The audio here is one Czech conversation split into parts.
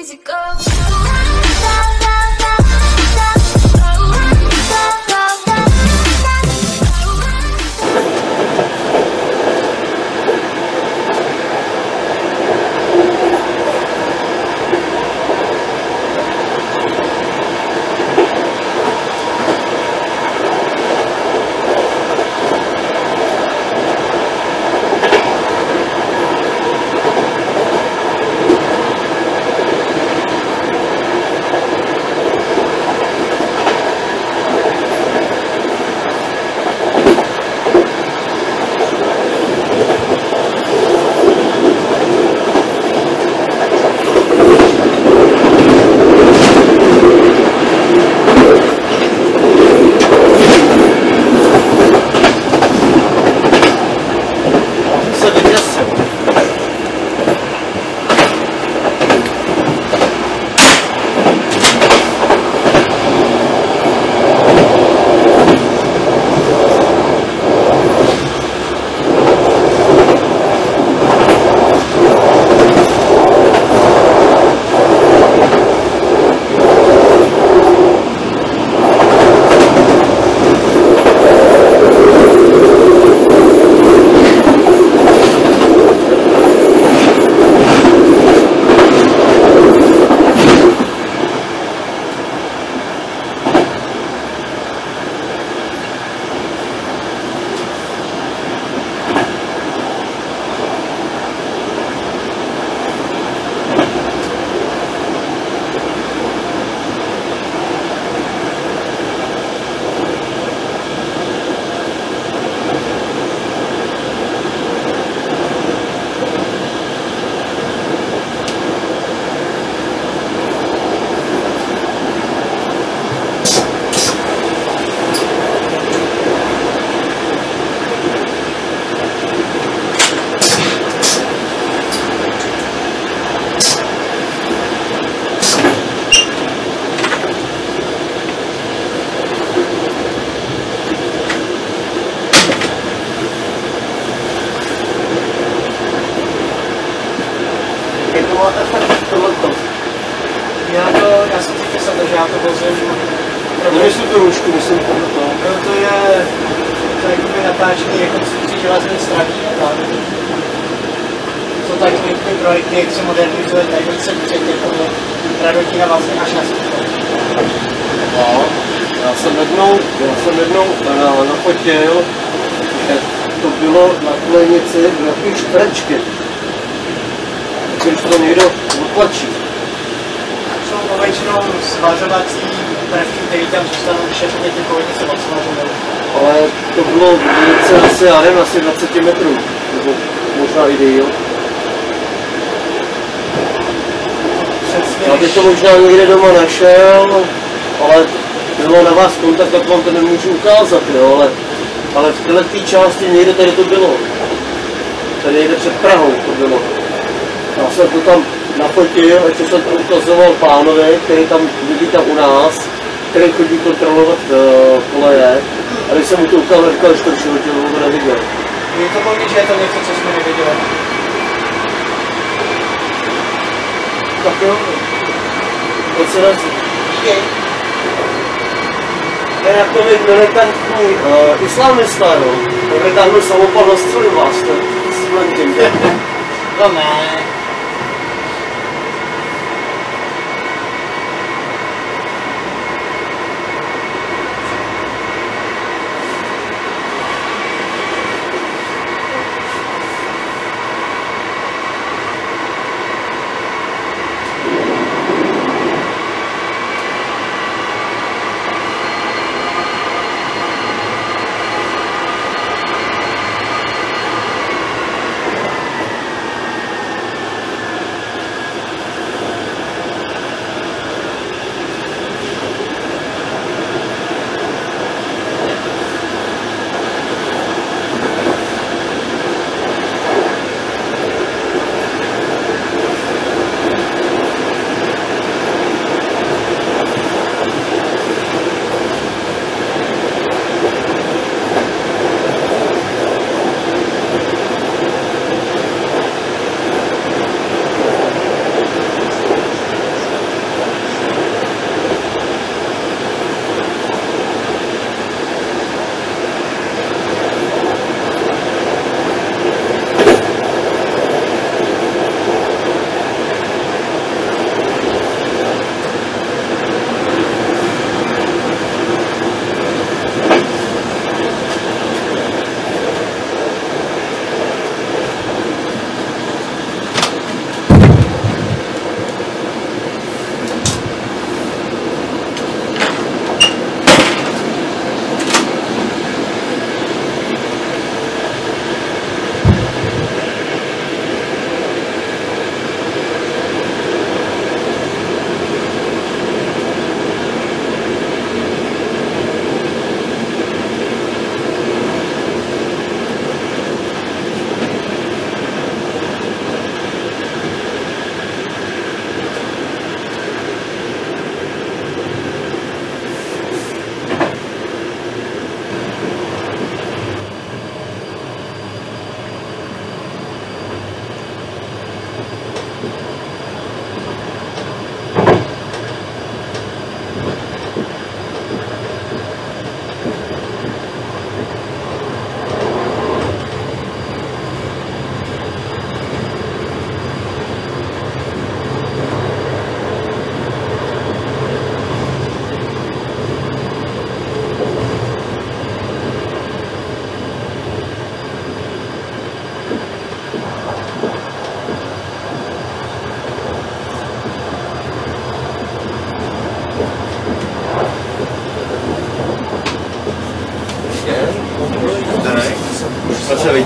easy go. Já jsem si myslel, že já to vozím. Nemyslím tu růžku, myslím to. To je jakoby natáčení rekonstrukcí železné straní a tak. To tak ty projekty, jak se modernizuje, tady se před jako Radotína vlastně až na světlo. No, já jsem jednou nafotil, že to bylo na kolejnici velký čtverečky. Když to někdo otlačí. Jsou většinou svařovací prvky, které tam zůstanou, když je to ty kolejnice odsvařují. Ale to bylo velice asi, já nevím, asi 20 metrů, nebo možná i díl. Já bych to možná někde doma našel, ale bylo na vás kontakt, tak vám to nemůžu ukázat, jo, ale v této části někde tady to bylo. Tady někde před Prahou to bylo. Já jsem to tam nafotil, ještě jsem to ukazoval pánovi, který tam vidí tam u nás, který chodí kontrolovat koleje. A když jsem mu to ukázal, říkal, že to v životě to neviděl. Je to možný, že je to něco, co jsme neviděli. Tak jo, pojď se dát. To je jako militantní islamista, jo. On vytáhnul samopal na střelu vás, to s tím. To ne.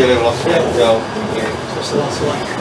vlastně, jo. To se hlasovat.